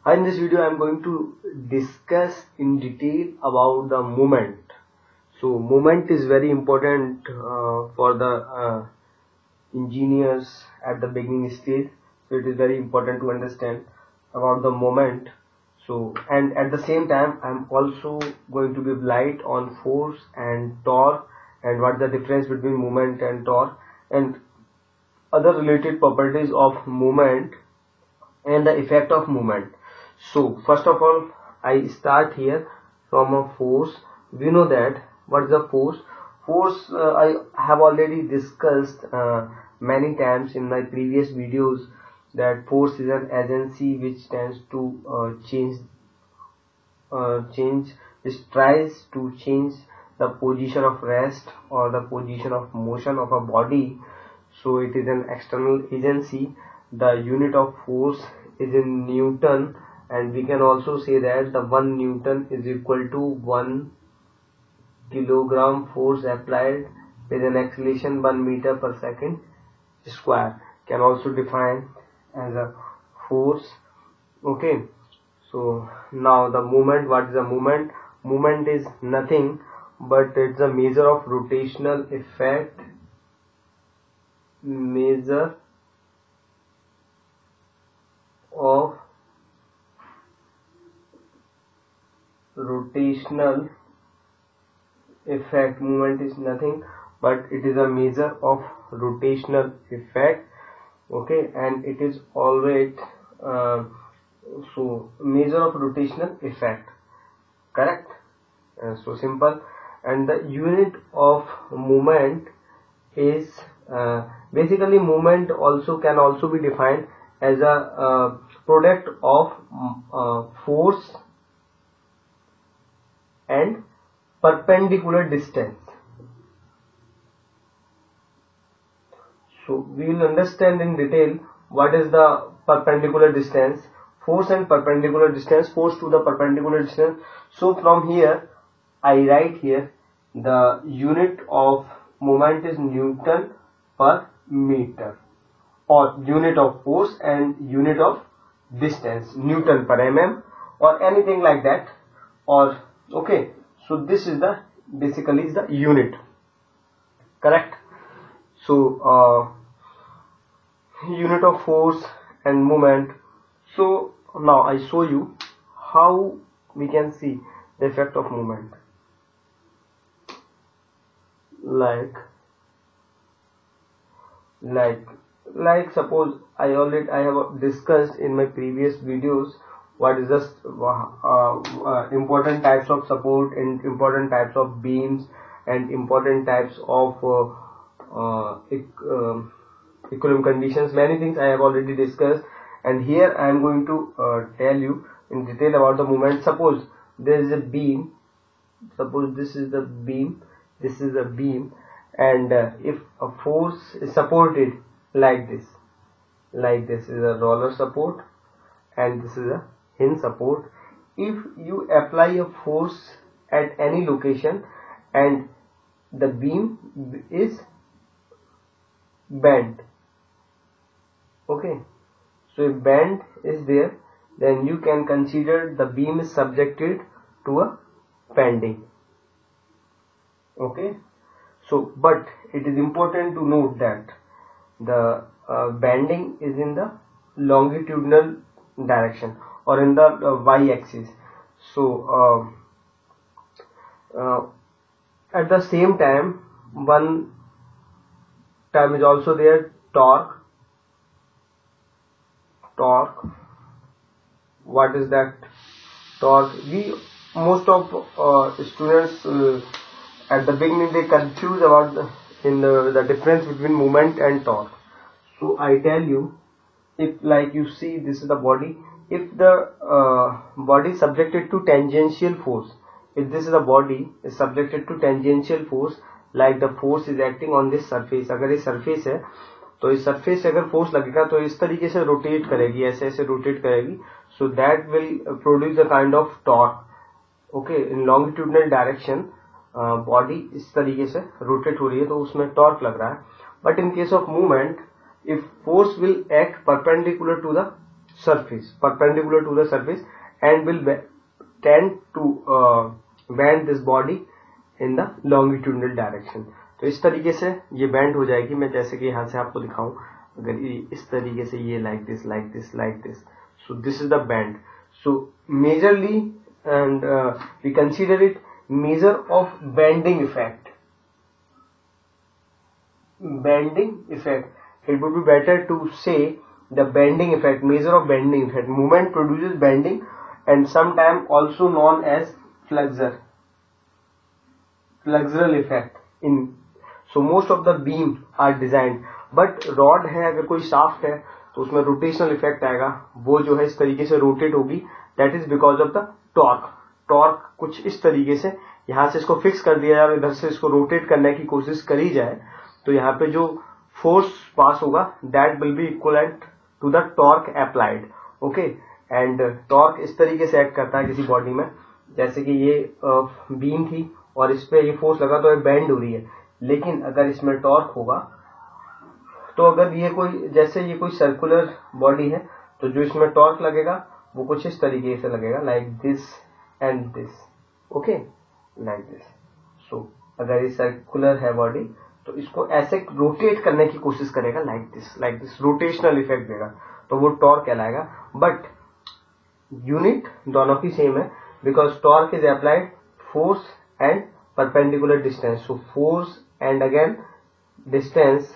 In this video I am going to discuss in detail about the moment. So moment is very important for the engineers at the beginning stage. So it is very important to understand about the moment. So, and at the same time I am also going to give light on force and torque and what the difference between moment and torque and other related properties of moment and the effect of moment. So first of all, I start here from a force. We know that what is the force. Force I have already discussed many times in my previous videos, that force is an agency which tends to which tries to change the position of rest or the position of motion of a body. So it is an external agency. The unit of force is in Newton, and we can also say that the 1 Newton is equal to 1 kilogram force applied with an acceleration 1 meter per second square. Can also define as a force. Okay, so now the moment. What is the moment? Moment is nothing but it's a measure of rotational effect. Measure of rotational effect. Moment is nothing but it is a measure of rotational effect. Okay, and it is always so measure of rotational effect, correct? So simple. And the unit of moment is basically moment also can also be defined as a product of force and perpendicular distance. So we will understand in detail what is the perpendicular distance, force and perpendicular distance, force to the perpendicular distance. So from here I write here the unit of moment is Newton per meter, or unit of force and unit of distance Newton per mm or anything like that, or okay. So this is the basically is the unit, correct? So unit of force and moment. So now I show you how we can see the effect of moment. Like suppose I have discussed in my previous videos what is the important types of support and important types of beams and important types of equilibrium conditions. Many things I have already discussed, and here I am going to tell you in detail about the moment. Suppose there is a beam, suppose this is the beam, this is a beam, and if a force is supported like this is a roller support and this is a hinge support. If you apply a force at any location and the beam is bent, okay, so if bend is there, then you can consider the beam is subjected to a bending. Okay, so but it is important to note that the bending is in the longitudinal direction or in the y-axis. So at the same time, one term is also there, torque. What is that torque? We most of students at the beginning they confuse about the difference between moment and torque. So I tell you, if like you see this is the body, if the body is subjected to tangential force, if this is the body is subjected to tangential force, like the force is acting on this surface, अगर ये surface है तो इस surface से अगर force लगेगा तो इस तरीके से rotate करेगी, ऐसे ऐसे rotate करेगी, so that will produce a kind of torque. Okay, in longitudinal direction body इस तरीके से rotate हो रही है तो उसमें torque लग रहा है. But in case of movement, if force will act perpendicular to the surface, perpendicular to the surface, and will tend to bend this body in the longitudinal direction. तो इस तरीके से ये बेंड हो जाएगी. मैं जैसे कि यहाँ से आपको दिखाऊं, अगर इस तरीके से ये like this, like this, like this, so this is the bend. So majorly, and we consider it measure of bending effect. Bending effect. It would be better to say the bending effect, measure of bending effect. Movement produces bending, and sometimes also known as flexural effect. So most of the beam are designed, but rod है, अगर कोई shaft है तो उसमें rotational effect आएगा, वो जो है इस तरीके से rotate होगी. That is because of the torque. Torque कुछ इस तरीके से यहाँ से इसको फिक्स कर दिया जाए और इधर से इसको रोटेट करने की कोशिश करी जाए, तो यहाँ पे जो फोर्स पास होगा that will be equivalent to the torque applied. Okay, and torque इस तरीके से एक्ट करता है किसी बॉडी में. जैसे कि ये बीम थी और इस पे ये फोर्स लगा तो ये बेंड हो रही है, लेकिन अगर इसमें टॉर्क होगा तो अगर ये कोई, जैसे ये कोई सर्कुलर बॉडी है, तो जो इसमें टॉर्क लगेगा वो कुछ इस तरीके से लगेगा, like this and this. Okay, like this. So अगर ये सर्कुलर है बॉडी तो इसको ऐसे रोटेट करने की कोशिश करेगा, लाइक दिस, रोटेशनल इफेक्ट देगा, तो वो टॉर्क कहलाएगा. बट यूनिट दोनों की सेम है, because torque is applied force and perpendicular distance. So force and again distance.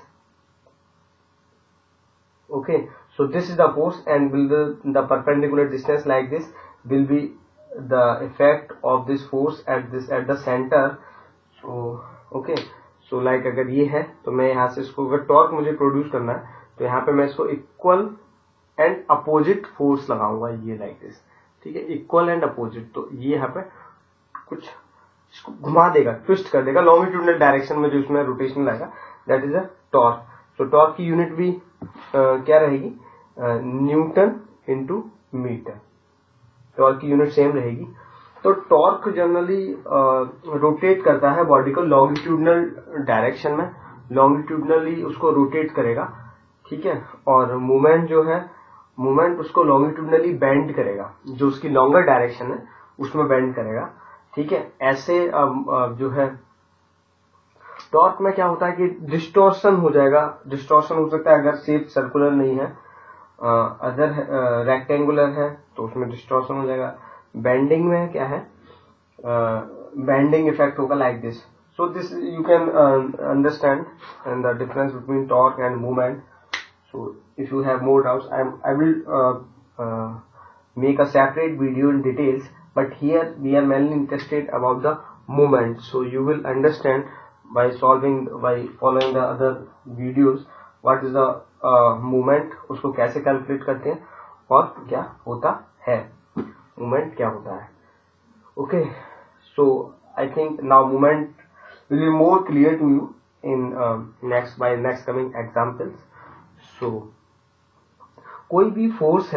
Okay, so this is the force, and will the perpendicular distance like this will be the effect of this force at the center. So okay, so like अगर ये है तो मैं यहाँ से इसको, अगर torque मुझे प्रोड्यूस करना है तो यहाँ पे मैं इसको इक्वल एंड अपोजिट फोर्स लगाऊंगा, ये लाइक दिस. ठीक है, इक्वल एंड अपोजिट. तो ये यहाँ पे कुछ इसको घुमा देगा, ट्विस्ट कर देगा लॉन्गिट्यूडनल डायरेक्शन में, जो इसमें रोटेशनल आएगा, दैट इज अ टॉर्क. तो टॉर्क की यूनिट भी क्या रहेगी, न्यूटन इंटू मीटर. टॉर्क की यूनिट सेम रहेगी. तो टॉर्क जनरली रोटेट करता है बॉडी को लॉन्गिट्यूडनल डायरेक्शन में, लॉन्गिट्यूडनली उसको रोटेट करेगा. ठीक है, और मूवमेंट जो है, मूवमेंट उसको लॉन्गिट्यूडनली बेंड करेगा, जो उसकी लॉन्गर डायरेक्शन है उसमें बेंड करेगा. ठीक है, ऐसे जो है टॉर्क में क्या होता है कि डिस्टॉर्शन हो जाएगा. डिस्टॉर्शन हो सकता है अगर शेप सर्कुलर नहीं है, अगर रेक्टेंगुलर है तो उसमें डिस्टॉर्शन हो जाएगा. बेंडिंग में क्या है, बेंडिंग इफेक्ट होगा like this. So this you can understand and the difference between torque and movement. So if you have more doubts, I will make a separate video in details, but here we are mainly interested about the movement. So you will understand by following the other videos what is the movement, उसको कैसे calculate करते हैं और क्या होता है, movement क्या होता है. Okay, so I think now movement will be more clear to you in next coming examples. So कोई भी फोर्स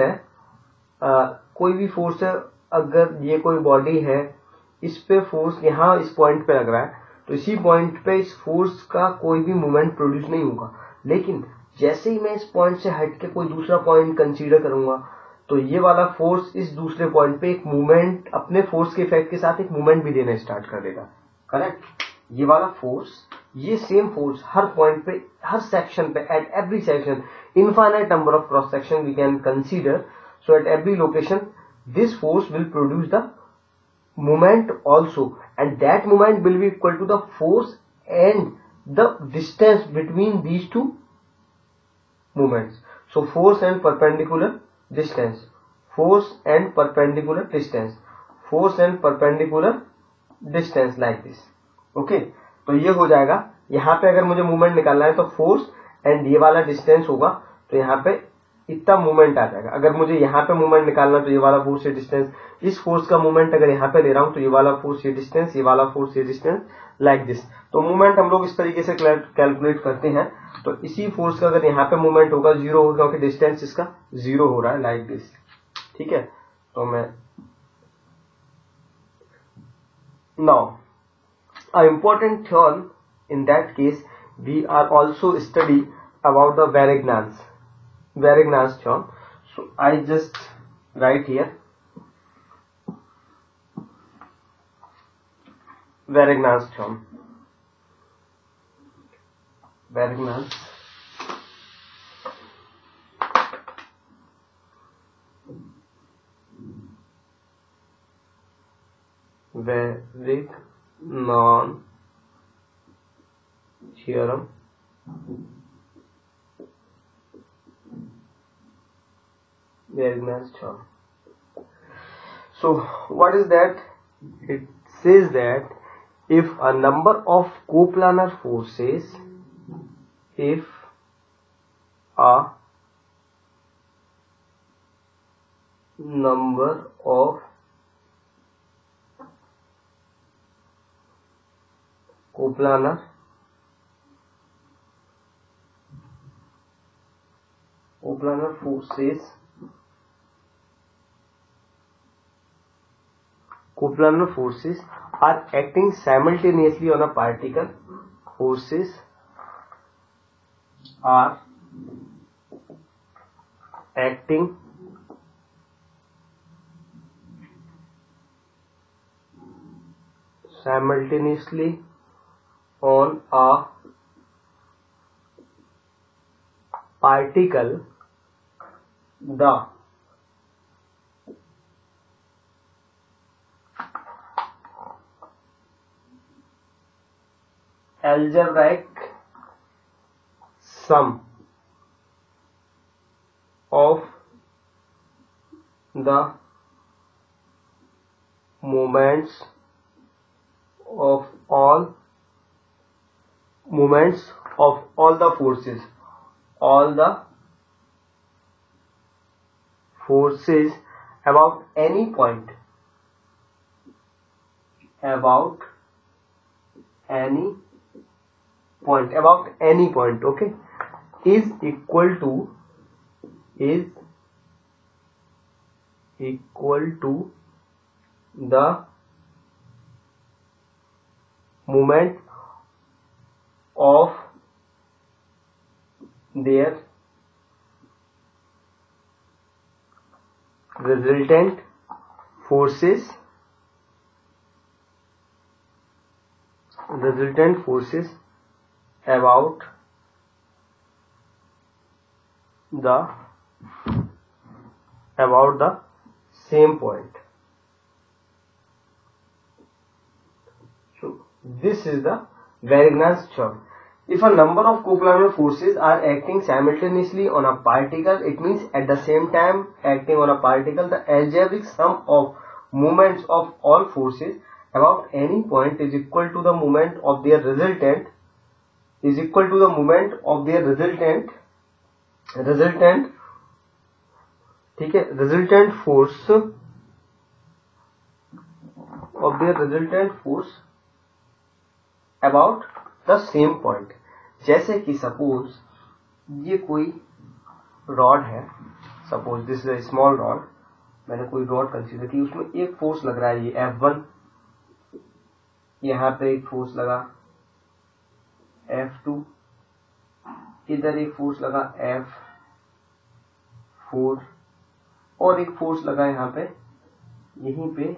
है, अगर ये कोई बॉडी है, इस पे फोर्स यहाँ इस पॉइंट पे लग रहा है, तो इसी पॉइंट पे इस फोर्स का कोई भी मूवमेंट प्रोड्यूस नहीं होगा. लेकिन जैसे ही मैं इस पॉइंट से हट के कोई दूसरा पॉइंट कंसीडर करूंगा, तो ये वाला फोर्स इस दूसरे पॉइंट पे एक मूवमेंट, अपने फोर्स के इफेक्ट के साथ एक मूवमेंट भी देना स्टार्ट कर देगा. करेक्ट. ये वाला फोर्स, ये सेम फोर्स हर पॉइंट पे, हर सेक्शन पे, at every section, infinite number of cross section we can consider. So at every location this force will produce the moment also, and that moment will be equal to the force and the distance between these two moments. So force and perpendicular distance, force and perpendicular distance, force and perpendicular distance like this. Okay, तो ये हो जाएगा. यहाँ पे अगर मुझे movement निकालना है तो फोर्स एंड ये वाला डिस्टेंस होगा, तो यहाँ पे इतना मूवमेंट आ जाएगा. अगर मुझे यहाँ पे मूवमेंट निकालना तो ये वाला फोर्स, ये डिस्टेंस, इस फोर्स का मूवमेंट अगर यहाँ पे ले रहा हूं तो ये वाला फोर्स, ये डिस्टेंस, ये वाला फोर्स, ये डिस्टेंस, लाइक दिस. तो मूवमेंट हम लोग इस तरीके से कैलकुलेट करते हैं. तो इसी फोर्स का अगर यहाँ पे मूवमेंट होगा, जीरो होगा, क्योंकि डिस्टेंस इसका जीरो हो रहा है, लाइक दिस. ठीक है, तो मैं now a important theorem in that case we are also study about the Varignon's theorem. So I just write here Varignon's theorem. Varignon's Varignon theorem. Varignon's theorem. So what is that? It says that if a number of coplanar forces, if a number of coplanar forces are acting simultaneously on a particle, forces are acting simultaneously on a particle, the algebraic sum of the moments of all the forces, about any point, okay, is equal to the moment of their resultant forces about the same point. So this is the Varignon's theorem. If a number of coplanar forces are acting simultaneously on a particle, it means at the same time acting on a particle, the algebraic sum of moments of all forces about any point is equal to the moment of their resultant ठीक है, resultant force of their resultant force about the same point. जैसे कि suppose ये कोई rod है, suppose this is a small rod, मैंने कोई rod consider की, उसमें एक फोर्स लग रहा है ये F1, यहाँ पे एक फोर्स लगा F2, इधर एक फोर्स लगा F4 और एक फोर्स लगा यहाँ पे, यहीं पे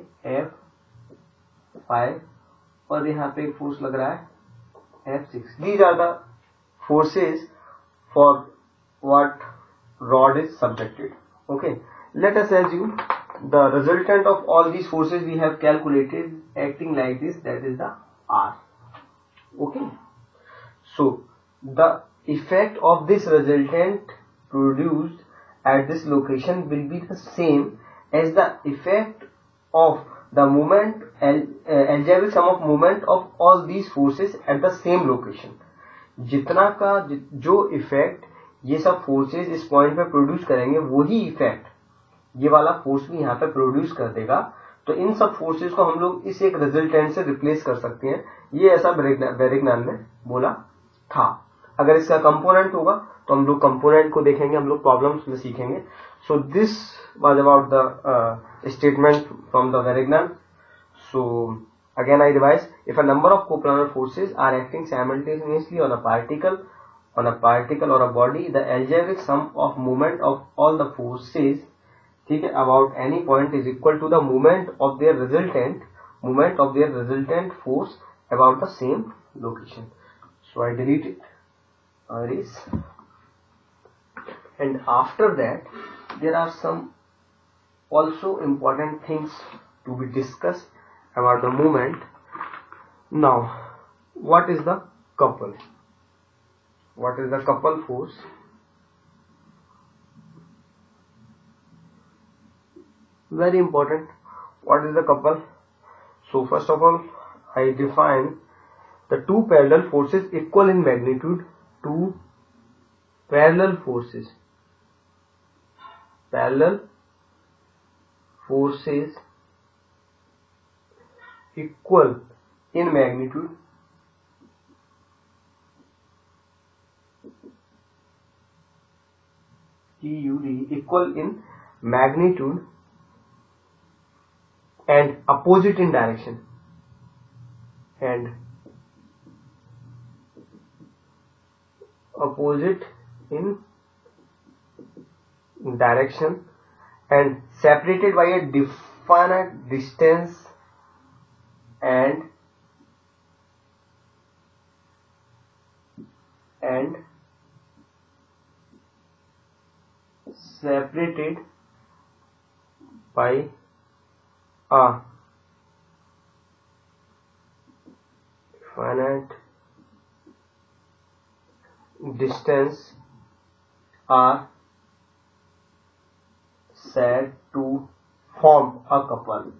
F5 और यहाँ पे एक फोर्स लग रहा है F6. These are the forces for what rod is subjected. Okay, let us assume the resultant of all these forces we have calculated acting like this, that is the R. Okay, so the effect of this resultant produced at this location will be the same as the effect of the moment algebraic sum of moment of all these forces at the same location. जितना का जो effect ये सब forces इस point पे produce करेंगे, वही effect ये वाला फोर्स भी यहाँ पे प्रोड्यूस कर देगा. तो इन सब फोर्सेस को हम लोग इस एक रिजल्टेंट से रिप्लेस कर सकते हैं. ये ऐसा वेरिग्नॉन ने बोला था. अगर इसका कंपोनेंट होगा तो हम लोग कंपोनेंट को देखेंगे, हम लोग प्रॉब्लम्स में सीखेंगे. So this was about the statement from the Varignon. So again I revise, if a number of coplanar forces are acting simultaneously on a particle on a particle or a body, the algebraic sum of moment of all the forces, ठीक है, about any point is equal to the moment of their resultant force about the same location. So I delete it, erase, and after that there are some also important things to be discussed about the moment. Now, what is the couple? What is the couple force? Very important. What is the couple? So first of all, I define the two parallel forces equal in magnitude. Two parallel forces equal in magnitude equal in magnitude and opposite in direction, and separated by a definite distance and separated by a finite distance are said to form a couple.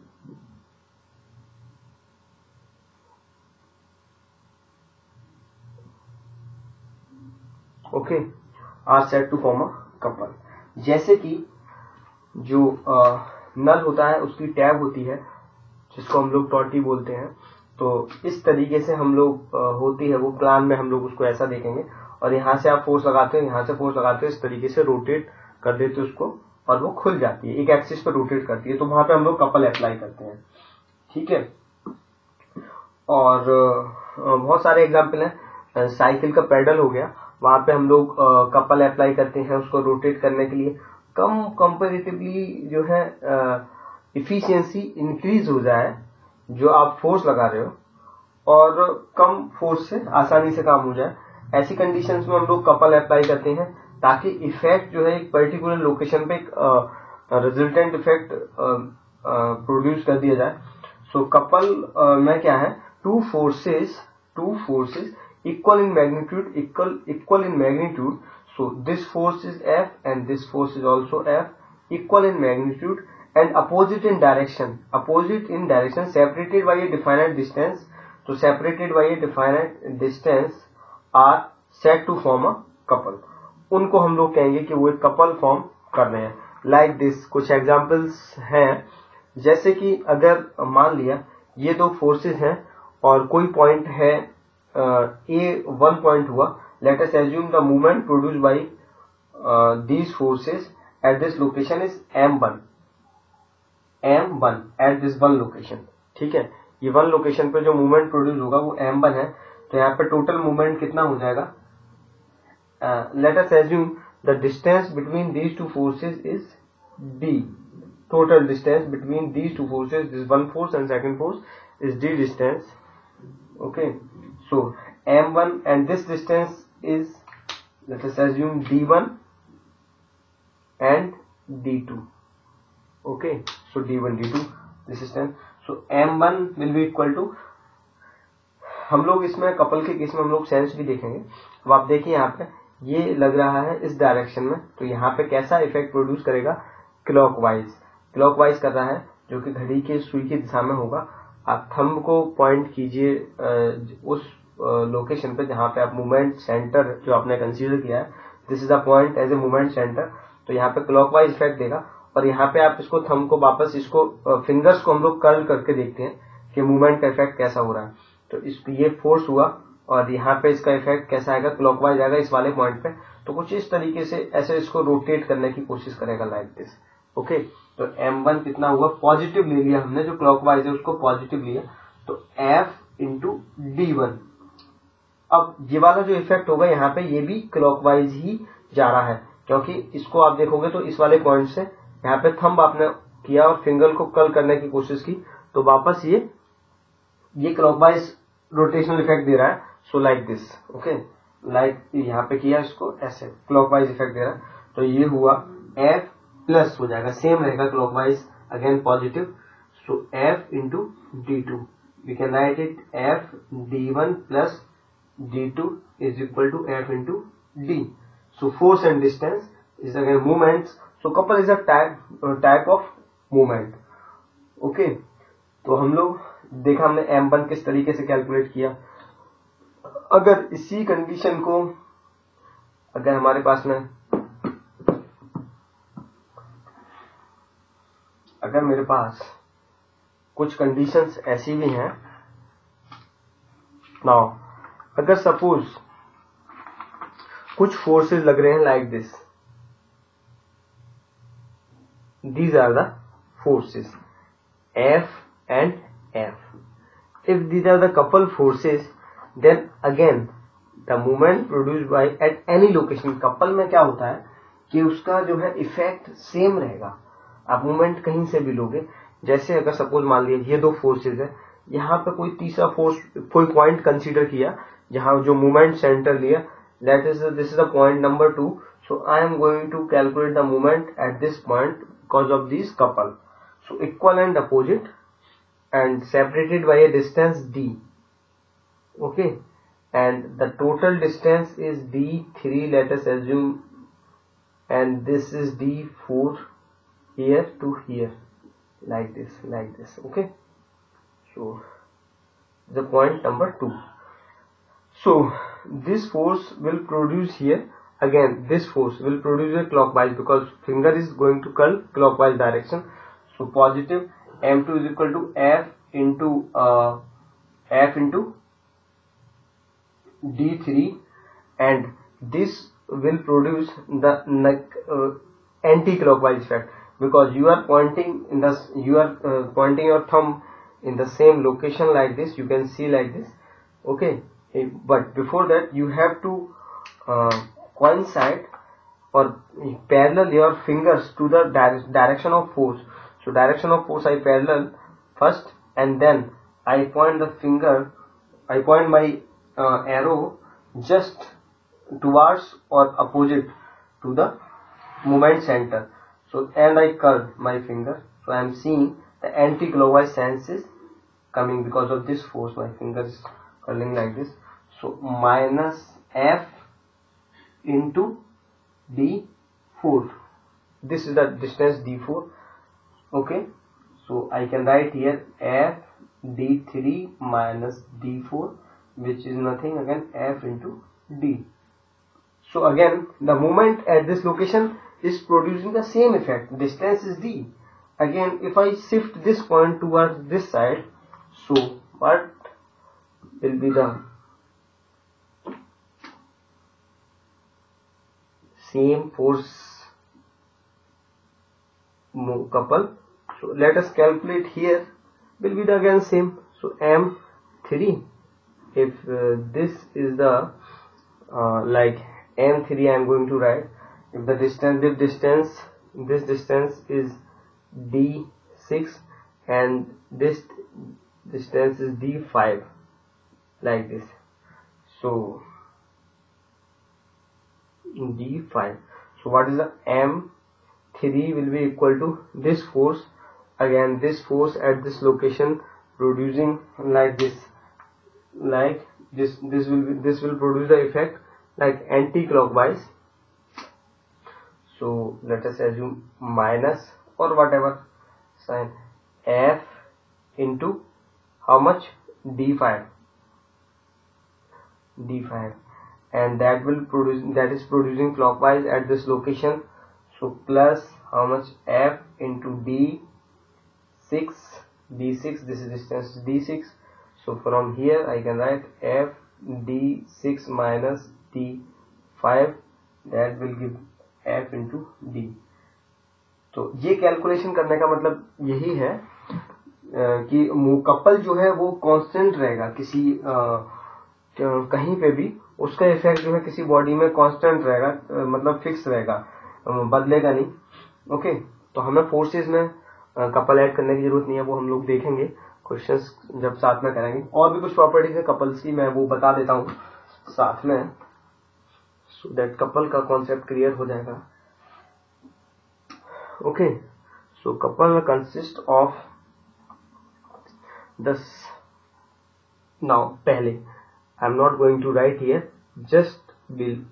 Okay, are said to form a couple. जैसे कि जो नल होता है उसकी tab होती है जिसको हम लोग टॉटी बोलते हैं, तो इस तरीके से हम लोग होती है वो प्लान में हम लोग उसको ऐसा देखेंगे, और यहाँ से आप फोर्स लगाते हो, यहाँ से फोर्स लगाते हो, इस तरीके से रोटेट कर देते हो उसको और वो खुल जाती है, एक एक्सिस पर रोटेट करती है, तो वहां पे हम लोग कपल अप्लाई करते हैं, ठीक है। और बहुत सारे एग्जाम्पल हैं, साइकिल का पेडल हो गया, वहां पे हम लोग कपल अप्लाई करते हैं उसको रोटेट करने के लिए, कम कंपेरेटिवली जो है इफिशियंसी इंक्रीज हो जाए जो आप फोर्स लगा रहे हो, और कम फोर्स से आसानी से काम हो जाए, ऐसी कंडीशंस में हम लोग कपल अप्लाई करते हैं ताकि इफेक्ट जो है एक पर्टिकुलर लोकेशन पे एक रिजल्टेंट इफेक्ट प्रोड्यूस कर दिया जाए। सो कपल में क्या है, two forces equal in magnitude, so this force is F and this force is also F, equal in magnitude and opposite in direction, separated by a definite distance, so separated by a definite distance are said to form a couple. उनको हम लोग कहेंगे कि वो एक couple form कर रहे हैं। लाइक दिस, कुछ एग्जांपल्स हैं, जैसे कि अगर मान लिया ये दो फोर्सेस हैं और कोई पॉइंट है A1 पॉइंट हुआ, let us assume the movement produced by these forces at this location is M1 at this one location, ठीक है। ये वन लोकेशन पे जो मूवमेंट प्रोड्यूस होगा वो M1 है, तो यहाँ पे टोटल मूवमेंट कितना हो जाएगा, let us assume the distance between these two forces is d. Total distance between these two forces, this one force and second force, is d distance. Okay, so m1 and this distance is, let us assume d1 and d2. Okay, so d1 d2 this distance, so m1 will be equal to, हम लोग इसमें couple के case में हम लोग sense भी देखेंगे। अब आप देखिए यहाँ पे ये लग रहा है इस डायरेक्शन में, तो यहाँ पे कैसा इफेक्ट प्रोड्यूस करेगा, क्लॉकवाइज कर रहा है, जो कि घड़ी के सुई की दिशा में होगा। आप थंब को पॉइंट कीजिए उस लोकेशन पे जहाँ पे आप मूवमेंट सेंटर जो आपने कंसीडर किया है, this is a point as a movement center, तो यहाँ पे क्लॉकवाइज इफेक्ट देगा। और यहाँ पे आप इसको थंब को वापस इसको फिंगर्स को हम लोग कर्ल करके देखते हैं कि मूवमेंट का इफेक्ट कैसा हो रहा है, तो इस ये फोर्स हुआ और यहाँ पे इसका इफेक्ट कैसा आएगा, क्लॉकवाइज आएगा इस वाले पॉइंट पे, तो कुछ इस तरीके से ऐसे इसको रोटेट करने की कोशिश करेगा लाइक दिस। ओके, तो m1 कितना हुआ, पॉजिटिव ले लिया हमने, जो क्लॉकवाइज है उसको पॉजिटिव लिया, तो f इंटू d1 अब ये वाला जो इफेक्ट होगा यहाँ पे, ये भी क्लॉकवाइज ही जा रहा है, क्योंकि इसको आप देखोगे तो इस वाले पॉइंट से यहाँ पे थंब आपने किया और फिंगर को कर्ल करने की कोशिश की, तो वापस ये क्लॉकवाइज रोटेशनल इफेक्ट दे रहा है. So like this, okay, like यहाँ पे किया, इसको ऐसे क्लॉकवाइज इफेक्ट दे रहा है. तो ये हुआ F प्लस हो जाएगा, सेम रहेगा clockwise, again positive. So F into D2, we can write it F D1 plus D2 is equal to F into D. So force and distance is again movements. So couple is a type of movement. Okay. तो हम लोग देखा हमने M1 किस तरीके से calculate किया. अगर इसी कंडीशन को अगर हमारे पास में, अगर मेरे पास कुछ कंडीशंस ऐसी भी हैं, नाउ अगर सपोज कुछ फोर्सेस लग रहे हैं like this, these are the forces F and F. If these are the couple forces, then again the moment produced by at any location. couple में क्या होता है कि उसका जो है इफेक्ट सेम रहेगा. आप मूवमेंट कहीं से भी लोगे, जैसे अगर सपोज मान लिया ये दो फोर्सेस है, यहाँ पे कोई तीसरा फोर्स, कोई पॉइंट कंसीडर किया जहां जो मूवमेंट सेंटर लिया, that is this is the point number 2. So I am going to calculate the moment at this point because of these couple. So equal and opposite and separated by a distance D. Okay, and the total distance is D3, let us assume, and this is D4 here to here, like this. Okay, so the point number 2. So this force will produce here, again this force will produce a clockwise because finger is going to curl clockwise direction. So positive M2 is equal to F into D3, and this will produce the anti-clockwise effect because you are pointing in the, pointing your thumb in the same location like this, you can see like this. Okay, but before that you have to coincide or parallel your fingers to the direction of force. So direction of force I parallel first, and then I point the finger, I point my arrow just towards or opposite to the movement center. So and I curl my finger, so I am seeing the anti-clockwise sense is coming because of this force. My finger is curling like this. So minus F into D4. This is the distance D4. Okay, so I can write here F D3 minus D4, which is nothing again F into D. So again the moment at this location is producing the same effect. Distance is D. Again if I shift this point towards this side, so what will be the same force couple. So let us calculate here, will be the again same. So M3, if this is the like M3 I am going to write, if the distance, this distance is D6 and this distance is D5, like this. So D5. So what is the M3 will be equal to this force, again this force at this location producing like this, this will produce the effect like anti-clockwise. So let us assume minus or whatever sign F into how much, D5, and that will produce, that is producing clockwise at this location. So plus how much, F into D6, this is distance D6. So from here I can write F D6 minus D5, that will give F into D. तो ये calculation करने का मतलब यही है कि couple जो है वो कांस्टेंट रहेगा किसी कहीं पे भी उसका इफेक्ट जो है किसी बॉडी में कांस्टेंट रहेगा, मतलब फिक्स रहेगा, बदलेगा नहीं। ओके, तो हमें फोर्सेस में कपल ऐड करने की जरूरत नहीं है, वो हम लोग देखेंगे क्वेश्चंस जब साथ में करेंगे। और भी कुछ प्रॉपर्टीज है कपल्स की, मैं वो बता देता हूँ साथ में, सो दैट कपल का कॉन्सेप्ट क्लियर हो जाएगा। Okay, so couple consist of thus, now पहले I am not going to write here, just will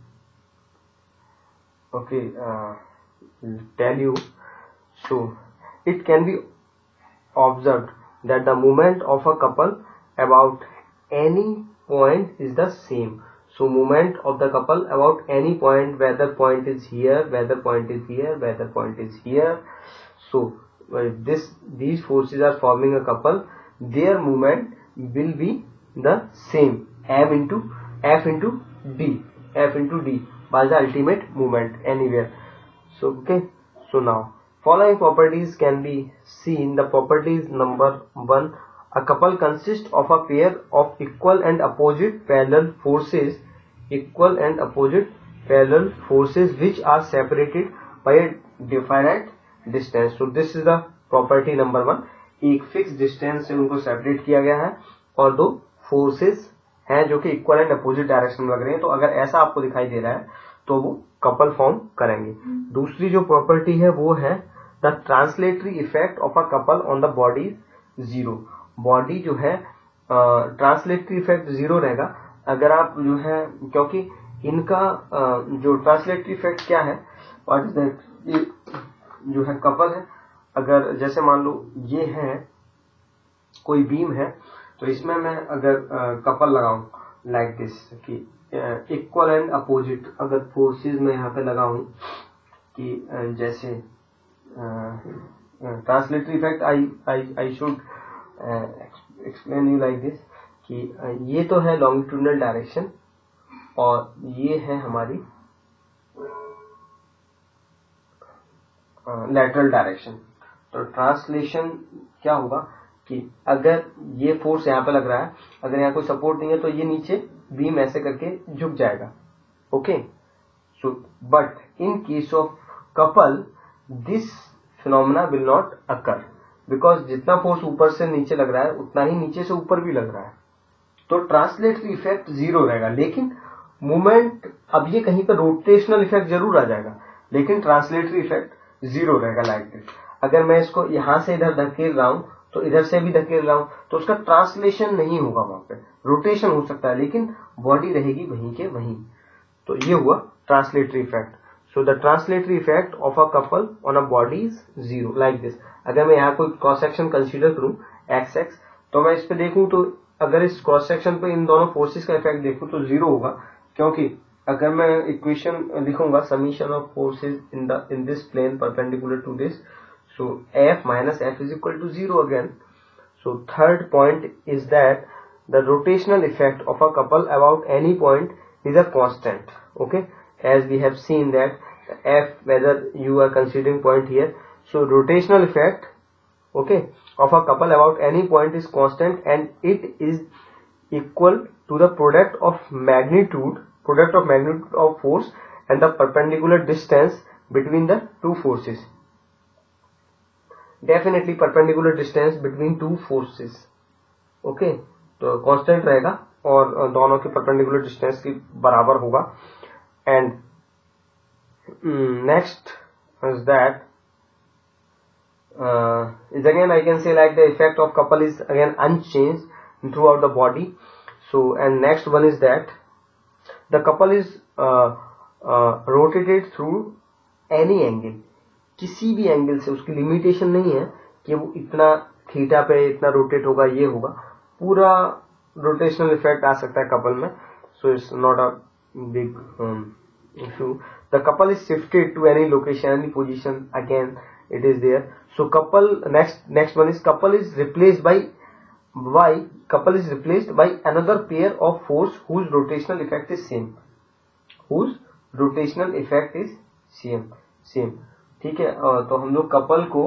tell you. So it can be observed that the moment of a couple about any point is the same. So moment of the couple about any point, whether point is here, whether point is here, whether point is here. So these forces are forming a couple, their moment will be the same, F into D by the ultimate moment anywhere. So okay, so now following properties can be seen. The properties number 1, a couple consists of a pair of equal and opposite parallel forces which are separated by a definite distance. So this is the property number 1. एक fix distance से उनको separate किया गया है और दो forces हैं जो कि इक्वल एंड अपोजिट डायरेक्शन में लग रहे हैं। तो अगर ऐसा आपको दिखाई दे रहा है तो वो कपल फॉर्म करेंगे। दूसरी जो प्रॉपर्टी है वो है the translatory effect of a couple on the body zero. Body जो है ट्रांसलेटरी इफेक्ट जीरो रहेगा अगर आप जो है, क्योंकि इनका जो ट्रांसलेटरी इफेक्ट क्या है, व्हाट इज दैट, ये जो है कपल है, अगर जैसे मान लो ये है कोई बीम है, तो इसमें मैं अगर कपल लगाऊं लाइक दिस कि इक्वल एंड अपोजिट, अगर फोर्सेस में यहाँ पे लगाऊं कि जैसे translatory effect I should explain you like this कि ये तो है लॉन्गिट्यूडनल डायरेक्शन और ये है हमारी लैटरल डायरेक्शन। तो ट्रांसलेशन क्या होगा कि अगर ये फोर्स यहाँ पे लग रहा है, अगर यहाँ कोई सपोर्ट नहीं है तो ये नीचे बीम ऐसे करके झुक जाएगा। Okay, so but in case of couple this phenomena will not occur, because जितना फोर्स ऊपर से नीचे लग रहा है उतना ही नीचे से ऊपर भी लग रहा है। तो ट्रांसलेटरी इफेक्ट जीरो रहेगा, लेकिन मूवमेंट, अब ये कहीं पर रोटेशनल इफेक्ट जरूर आ जाएगा, लेकिन ट्रांसलेटरी इफेक्ट जीरो रहेगा लाइक दिस। अगर मैं इसको यहां से इधर धकेल रहा हूं तो इधर से भी धकेल रहा हूं तो उसका ट्रांसलेशन नहीं होगा, वहां पे रोटेशन हो सकता है लेकिन बॉडी रहेगी वहीं के वहीं। तो ये हुआ translatory effect. So the translatory effect of a couple on a body is zero like this. अगर मैं यहाँ कोई क्रॉस सेक्शन कंसीडर करूं एक्स एक्स, तो मैं इस पे देखूं तो अगर इस क्रॉस सेक्शन पे इन दोनों फोर्सेस का इफेक्ट देखूं तो जीरो होगा, क्योंकि अगर मैं इक्वेशन लिखूंगा summation of forces in this plane perpendicular to this, so F minus F is equal to 0 again. So third point is that the rotational effect of a couple about any point is a constant. Okay, as we have seen that F, whether you are considering point here, so rotational effect, okay, of a couple about any point is constant and it is equal to the product of magnitude of force and the perpendicular distance between the two forces. Definitely perpendicular distance between two forces, okay, तो constant रहेगा और दोनों के perpendicular distance के बराबर होगा। And next is that is again I can say like the effect of couple is again unchanged throughout the body. So and next one is that the couple is rotated through any angle, किसी भी angle से, उसकी limitation नहीं है कि वो इतना theta पे इतना रोटेट होगा, ये होगा, पूरा रोटेशनल इफेक्ट आ सकता है कपल में। So it's not a big issue. The couple is shifted to any location, any position, again it is there. So couple next one is couple is replaced by another pair of force whose rotational effect is same, ठीक है। तो हम लोग couple को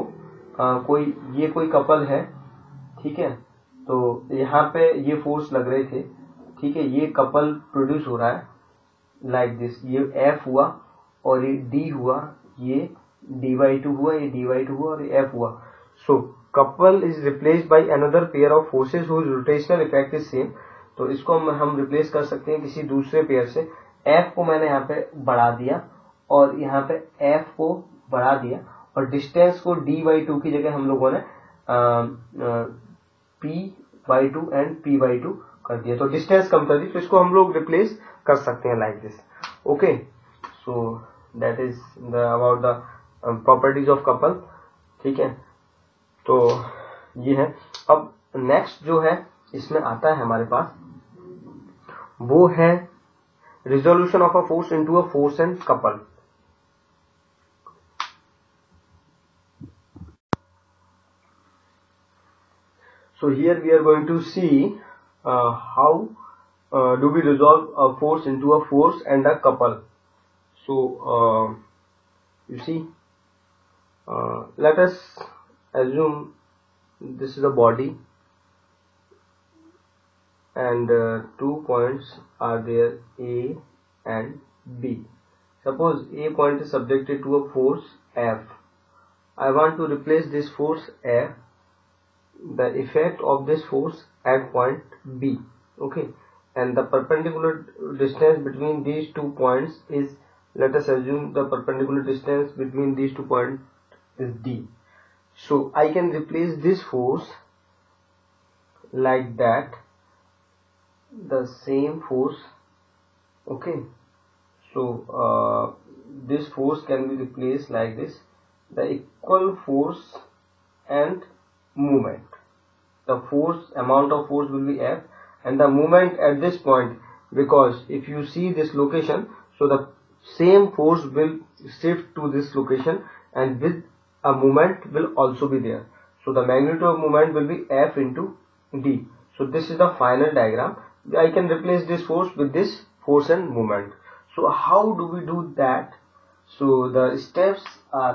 कोई couple है, ठीक है, तो यहाँ पे ये फोर्स लग रहे थे, ठीक है, ये कपल प्रोड्यूस हो रहा है लाइक दिस, ये F हुआ और ये D हुआ, ये D/2 हुआ, ये D/2 हुआ और ये F हुआ. So couple is replaced by another pair of forces whose rotational effect is same. तो इसको हम रिप्लेस कर सकते हैं किसी दूसरे पेयर से. F को मैंने यहाँ पे बढ़ा दिया और यहाँ पे F को बढ़ा दिया और डिस्टेंस को D/2 की जगह हम लोगों ने P/2 एंड P/2 कर दिया, तो डिस्टेंस कम कर दी. तो इसको हम लोग रिप्लेस कर सकते हैं like this. Okay, so that is the about the properties of couple. ठीक है, तो ये है. अब नेक्स्ट जो है इसमें आता है हमारे पास, वो है resolution of a force into a force and couple. So here we are going to see how do we resolve a force into a force and a couple. So you see, let us assume this is a body and 2 points are there, A and B. Suppose A point is subjected to a force F. I want to replace this force F, the effect of this force at point B. Okay, and the perpendicular distance between these 2 points is, let us assume the perpendicular distance between these 2 points is D. So I can replace this force like that, the same force. Okay, so this force can be replaced like this, the equal force and movement. The force, amount of force will be F, and the movement at this point, because if you see this location, so the same force will shift to this location and with a movement will also be there. So the magnitude of movement will be F into D. So this is the final diagram. I can replace this force with this force and movement. So how do we do that? So the steps are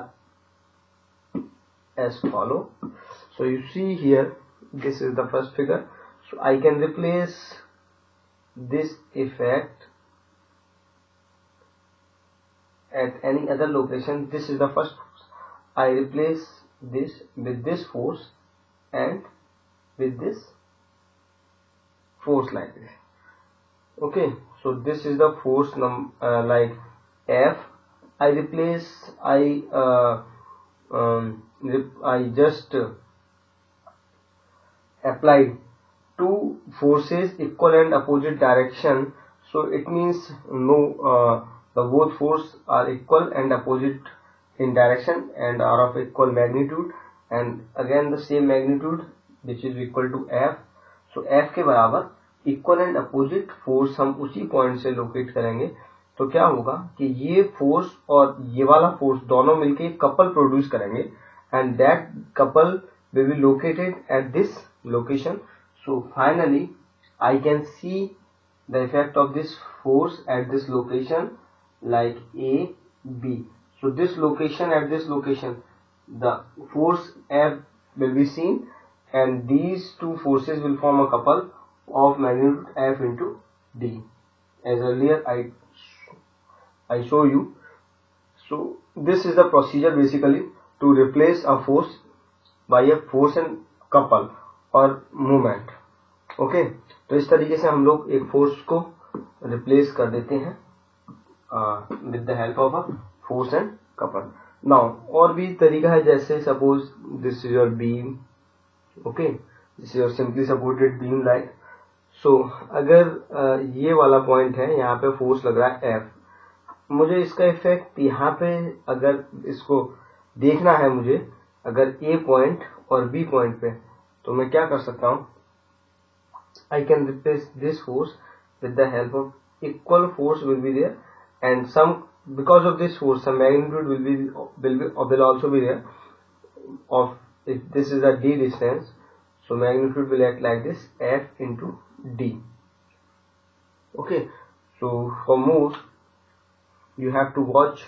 as follow. So you see here, this is the first figure. So I can replace this effect at any other location. This is the first force. I replace this with this force and with this force like this. Okay, so this is the force like F. I replace, I just applied two forces equal and opposite direction. So it means no, the both force are equal and opposite in direction and are of equal magnitude, and again the same magnitude which is equal to F. So F के बराबर equal and opposite force हम उसी point से locate करेंगे. तो क्या होगा कि ये फोर्स और ये वाला फोर्स दोनों मिलके कपल प्रोड्यूस करेंगे, and that couple will be located at this location. So finally I can see the effect of this force at this location like A, B. So this location, at this location, the force F will be seen, and these two forces will form a couple of magnitude F into D, as earlier I show you. So this is the procedure basically to replace a force by a force and couple और movement. Okay, तो इस तरीके से हम लोग एक force को replace कर देते हैं with the help of a force and couple. Now और भी तरीका है, जैसे suppose this is your beam. Okay, this is your simply supported beam like. So अगर ये वाला पॉइंट है, यहाँ पे फोर्स लग रहा है F, मुझे इसका इफेक्ट यहाँ पे अगर इसको देखना है मुझे, अगर A पॉइंट और B पॉइंट पे, तो मैं क्या कर सकता हूँ, I can replace this force with the help of equal force will be there, and some, because of this force some magnitude will also be there of, if this is a D distance, so magnitude will act like this, F into D. Okay, so for more you have to watch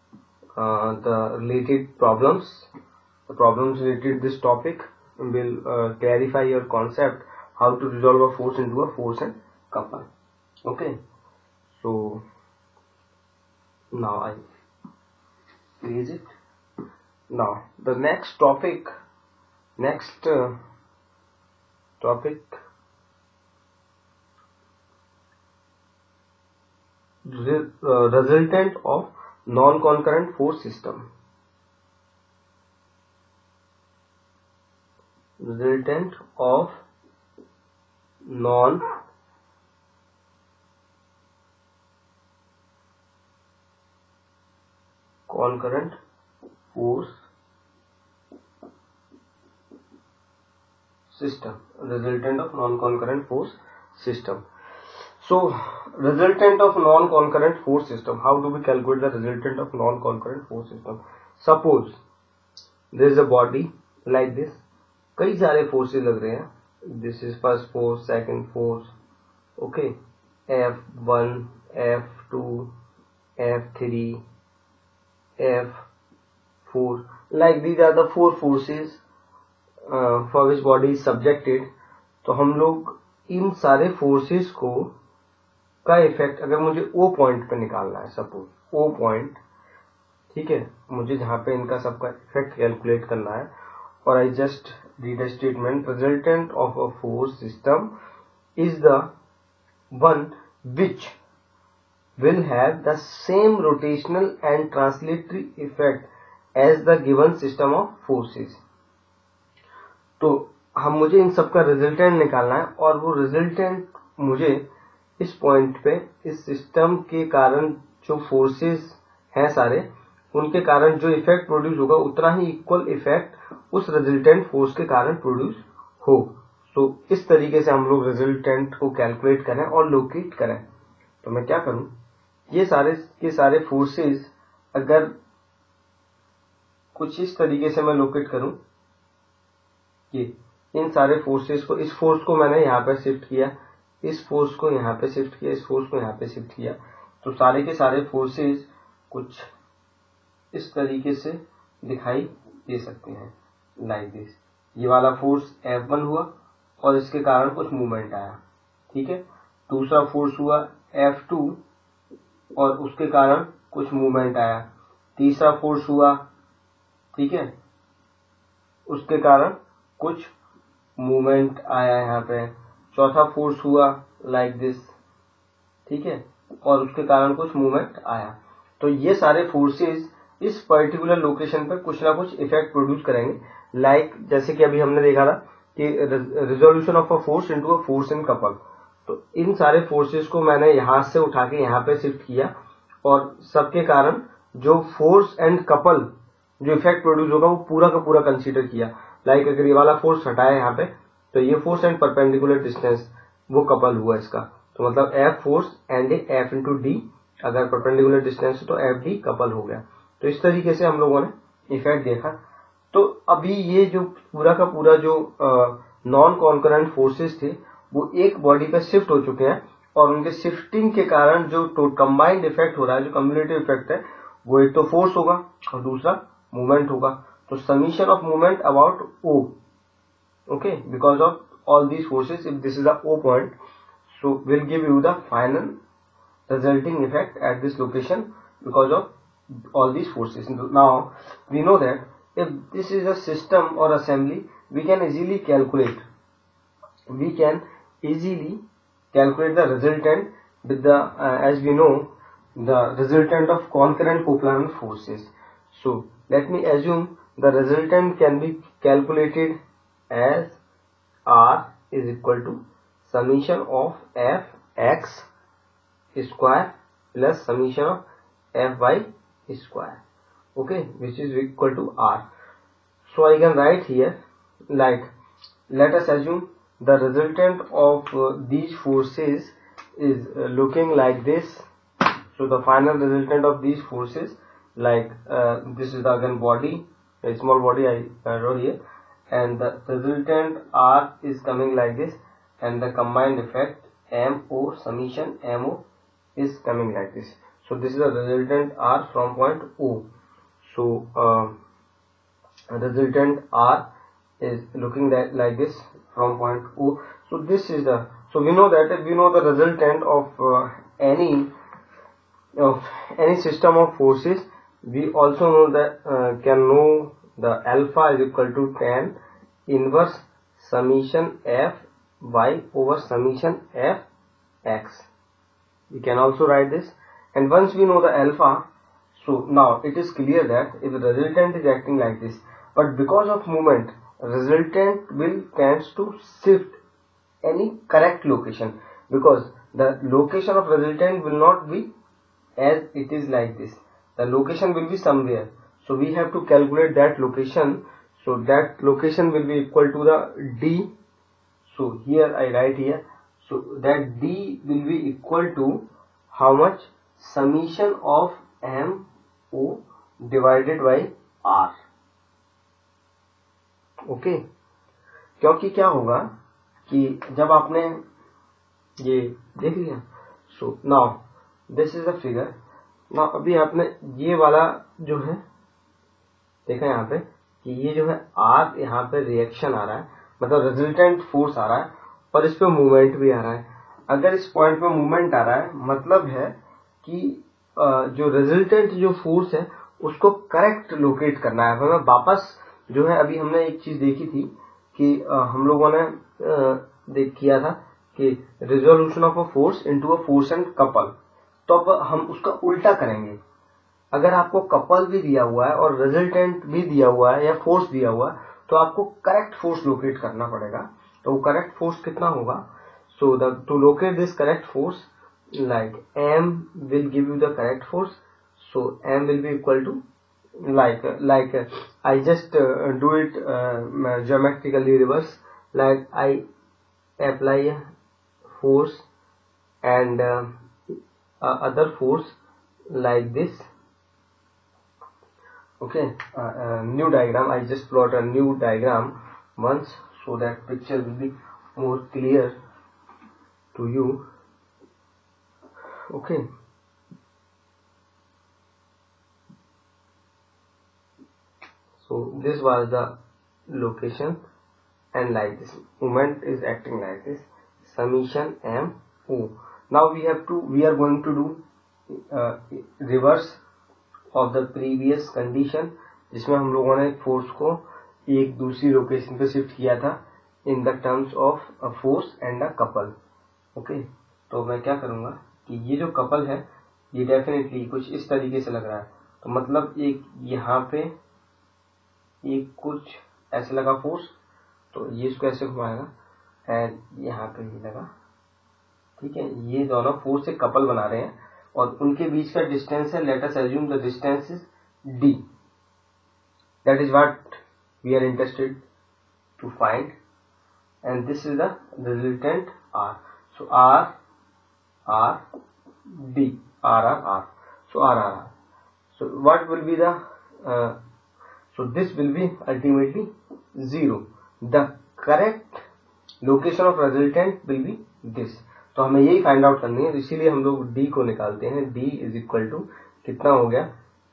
the related problems. The problems related to this topic will clarify your concept how to resolve a force into a force and couple. Okay, so now I erase it. Now the next topic resultant of non-concurrent force system. Resultant of non-concurrent force system. Resultant of non-concurrent force system. So, resultant of non-concurrent force system. How do we calculate the resultant of non-concurrent force system? Suppose there is a body like this. कई सारे forces लग रहे हैं. This is first force, second force. Okay, F1, F2, F3, F4. Like these are the four forces for which body is subjected. तो हम लोग इन सारे forces को का इफेक्ट अगर मुझे O पॉइंट पे निकालना है, सपोज O पॉइंट, ठीक है, मुझे जहां पे इनका सबका इफेक्ट कैलकुलेट करना है, और I just read a statement, resultant of a force system is the one which will have the same rotational and translatory effect as the given system of forces. तो मुझे इन सबका रिजल्टेंट निकालना है, और वो रिजल्टेंट मुझे इस पॉइंट पे इस सिस्टम के कारण जो फोर्सेस हैं सारे, उनके कारण जो इफेक्ट प्रोड्यूस होगा उतना ही इक्वल इफेक्ट उस रिजल्टेंट फोर्स के कारण प्रोड्यूस हो. तो इस तरीके से हम लोग रिजल्टेंट को कैलकुलेट करें और लोकेट करें. तो मैं क्या करूं, ये सारे के सारे फोर्सेस अगर कुछ इस तरीके से मैं लोकेट करूं कि इन सारे फोर्सेस को, इस फोर्स को मैंने यहाँ पे शिफ्ट किया, इस फोर्स को यहाँ पे शिफ्ट किया, इस फोर्स को यहाँ पे शिफ्ट किया, तो सारे के सारे फोर्सेस कुछ इस तरीके से दिखाई दे सकते हैं, लाइक दिस. ये वाला फोर्स F1 हुआ और इसके कारण कुछ मूवमेंट आया, ठीक है. दूसरा फोर्स हुआ F2 और उसके कारण कुछ मूवमेंट आया. तीसरा फोर्स हुआ, ठीक है, उसके कारण कुछ मूवमेंट आया यहाँ पे. चौथा फोर्स हुआ लाइक दिस, ठीक है, और उसके कारण कुछ मूवमेंट आया. तो ये सारे फोर्सेस इस पर्टिकुलर लोकेशन पर कुछ ना कुछ इफेक्ट प्रोड्यूस करेंगे. लाइक जैसे कि अभी हमने देखा था कि resolution of a force into a force in couple. तो इन सारे फोर्सेस को मैंने यहां से उठा के यहाँ पे शिफ्ट किया, और सबके कारण जो फोर्स एंड कपल जो इफेक्ट प्रोड्यूस होगा वो पूरा का पूरा कंसीडर किया. लाइक अगर ये वाला फोर्स हटाया यहाँ पे, तो ये फोर्स एंड परपेंडिकुलर डिस्टेंस वो कपल हुआ इसका. तो मतलब F force and F into d, अगर परपेंडिकुलर डिस्टेंस तो F डी कपल हो गया. तो इस तरीके से हम लोगों ने इफेक्ट देखा. तो अभी ये जो पूरा का पूरा जो नॉन कॉन्करेंट फोर्सेस थे वो एक बॉडी पे शिफ्ट हो चुके हैं, और उनके शिफ्टिंग के कारण जो कंबाइंड इफेक्ट हो रहा है, जो कम्युलेटिव इफेक्ट है, वो एक तो फोर्स होगा और दूसरा मूवमेंट होगा. तो summation of movement about O, okay, because of all these forces, if this is the O point, so will give you the final resulting effect at this location because of all these forces. Now we know that if this is a system or assembly, we can easily calculate the resultant with the as we know the resultant of concurrent coplanar forces. So let me assume the resultant can be calculated as R is equal to summation of Fx square plus summation of Fy square, okay, which is equal to R. So I can write here, like, let us assume the resultant of these forces is looking like this. So the final resultant of these forces, like this is the again body, a small body I wrote here, and the resultant R is coming like this, and the combined effect MO summation MO is coming like this. So this is the resultant R from point O. So resultant R is looking like this from point O. So this is the, So we know that if we know the resultant of any system of forces, we also know that can know the alpha is equal to tan inverse summation f y over summation f x. We can also write this, and once we know the alpha, so now it is clear that if the resultant is acting like this, but because of movement, resultant will tends to shift any correct location, because the location of resultant will not be as it is like this. The location will be somewhere, so we have to calculate that location. So that location will be equal to the d. So here I write here, so that d will be equal to how much? Summation of m o divided by r. Okay क्योंकि क्या होगा कि जब आपने ये देख लिया, so now this is a figure. Now अभी आपने ये वाला जो है देखा यहाँ पे कि ये जो है आर, यहाँ पे रिएक्शन आ रहा है, मतलब रिजल्टेंट फोर्स आ रहा है, और इस पे मूवमेंट भी आ रहा है. अगर इस पॉइंट पे मूवमेंट आ रहा है, मतलब है कि जो रिजल्टेंट जो फोर्स है उसको करेक्ट लोकेट करना है. हमें वापस जो है, अभी हमने एक चीज देखी थी कि हम लोगों ने देख किया था कि resolution of a force into a force and couple. तो अब हम उसका उल्टा करेंगे. अगर आपको कपल भी दिया हुआ है और रिजल्टेंट भी दिया हुआ है या फोर्स दिया हुआ है, तो आपको करेक्ट फोर्स लोकेट करना पड़ेगा. तो वो करेक्ट फोर्स कितना होगा? So to locate this correct force, like m will give you the correct force. So m will be equal to like I just do it geometrically reverse. Like I apply a force and other force like this. Okay, new diagram. I just plot a new diagram once so that picture will be more clear to you. Okay, so this was the location, and like this moment is acting like this, summation m o. Now we are going to do reverse of the previous condition, जिसमें हम लोगों ने force को एक दूसरी location पे shift किया था in the terms of a force and a couple. Okay, तो मैं क्या करूँगा कि ये जो कपल है ये डेफिनेटली कुछ इस तरीके से लग रहा है. तो मतलब एक यहाँ पे एक कुछ ऐसे लगा फोर्स, तो ये इसको ऐसे घुमाएगा एंड यहाँ पे ही लगा. ठीक है, ये दोनों फोर्स से कपल बना रहे हैं और उनके बीच का डिस्टेंस है, let us assume the distance is d. That is what we are interested to find, and this is the resultant r. So r d, r. So r. So what will be the so this will be ultimately 0. The correct location of resultant will be this. तो हमें यही find out करनी है, इसीलिए हम लोग d को निकालते हैं. d इज इक्वल टू कितना हो गया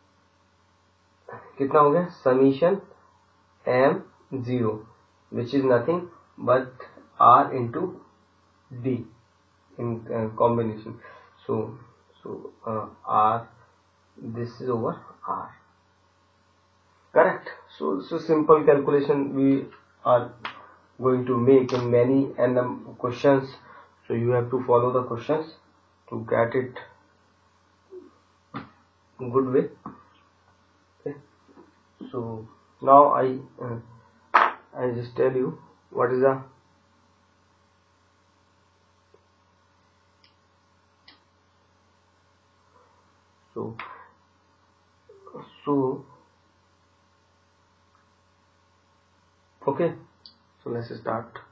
summation m 0 which is nothing but r into d in combination. So r, this is over r. Correct. So simple calculation we are going to make in many and questions. So you have to follow the questions to get it good way. Okay. So now I just tell you what is the okay, so let's start.